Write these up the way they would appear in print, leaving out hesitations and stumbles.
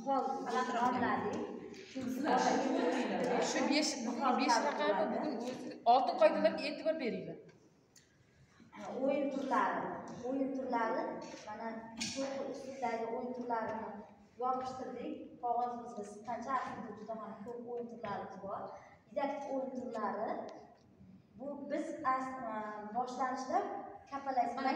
nomladik. Shu 5 raqami bugun oltin qoidalarga e'tibor beringlar. O'yin turlari mana shu ustidagi o'yin turlarini yopishtirdik. Qog'ozimizga qancha aslida juda ham ko'p o'yin turlarimiz bor. Didaktik o'yin turlari bu biz boshlanishda kapalakka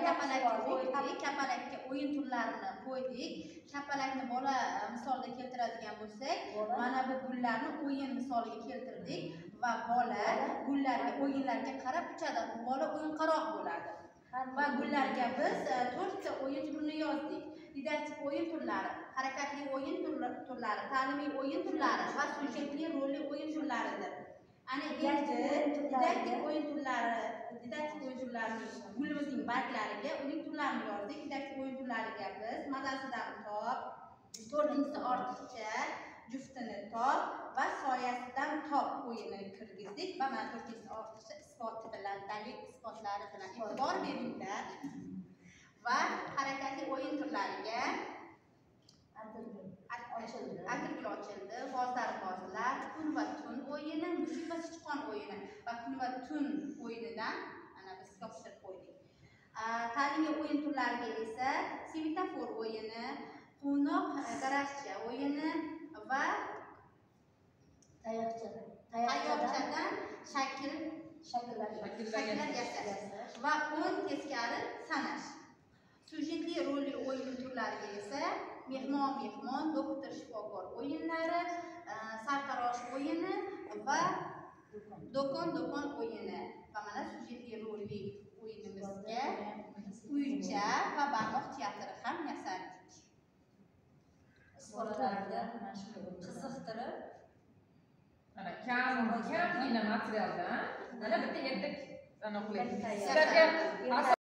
o'yin turlarini qo'ydik. Kapalakni bola misolida keltiradigan bo'lsak, mana bu gullarni o'yin misoliga keltirdik va bola gullarga, o'yinlarga qarab uchadi. Bola o'yinqaroq bo'ladi. Va gullarga biz 4 ta o'yin turini yozdik. Didaktik o'yin turlari, harakatli o'yin turlari, ta'limiy o'yin turlari va syujetli rolli o'yin turlaridir. Ana endi didaktik o'yin turlarining gulimizning barglariga uning turlarini yozdik. Didaktik o'yin turlariga biz mazasidan top, 4-inchisi ortiqcha, juftini top va soyasidan top o'yini kirgizdik. Va mana 4-inchisi ortiqcha isboti bilan, dalil isbotlari bilan e'tibor beringlar. Va harakatli o'yin turlariga atirgul ochildi, g'ozlar, kun va tun o'yini, mushuk va sichqon o'yini va kun va tun o'yinidan ana biz yopishtirib qo'ydik. Ta'limiy o'yin turlariga esa svetofor o'yini, quvnoq daraxtcha o'yini va tayoqchadan shakllar yasash va o'ng teskari sanash. Syujetli rolli o'yin turlariga esa mehmon, doktor, shifokor o'yinlari, sartarosh o'yini va do'kon o'yini. Va mana syujetli rolli o'yinimizga uycha va barmoq teatri ham yasadik. Bolalarni mana shu qiziqtirib, mana kamgina materialdan mana bitta ertak aniqlaydi. Sizlarga